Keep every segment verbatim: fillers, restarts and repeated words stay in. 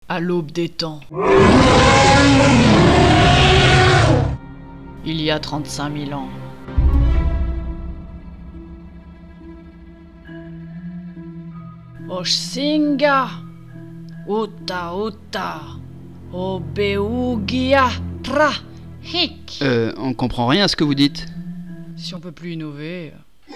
À l'aube des temps. Il y a trente-cinq mille ans. Oshinga, Uta Uta, Obeugia Tra Hik. Euh, on comprend rien à ce que vous dites. Si on peut plus innover.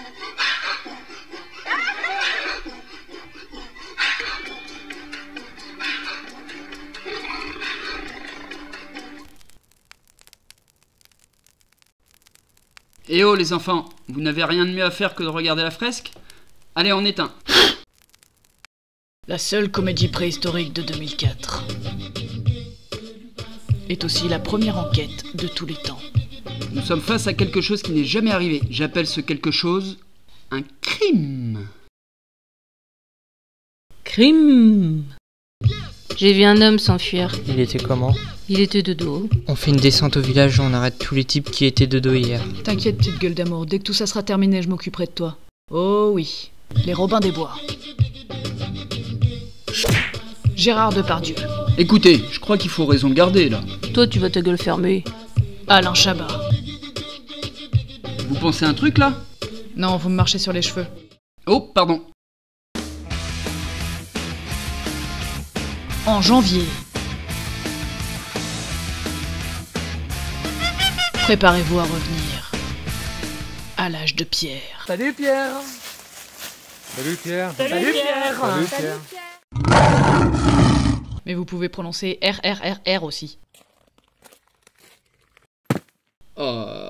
Eh oh les enfants, vous n'avez rien de mieux à faire que de regarder la fresque? Allez, on éteint. La seule comédie préhistorique de deux mille quatre est aussi la première enquête de tous les temps. Nous sommes face à quelque chose qui n'est jamais arrivé. J'appelle ce quelque chose un crime. Crime. J'ai vu un homme s'enfuir. Il était comment? Il était de dos. On fait une descente au village et on arrête tous les types qui étaient de dos hier. T'inquiète, petite gueule d'amour, dès que tout ça sera terminé, je m'occuperai de toi. Oh oui, les Robins des Bois. Gérard Depardieu. Écoutez, je crois qu'il faut raison garder là. Toi, tu vas ta gueule fermée. Alain Chabat. Vous pensez un truc là? Non, vous me marchez sur les cheveux. Oh, pardon. En janvier. Préparez-vous à revenir à l'âge de pierre. Salut Pierre. Salut Pierre. Salut Pierre. Salut Pierre. Mais vous pouvez prononcer R R R R aussi. Oh.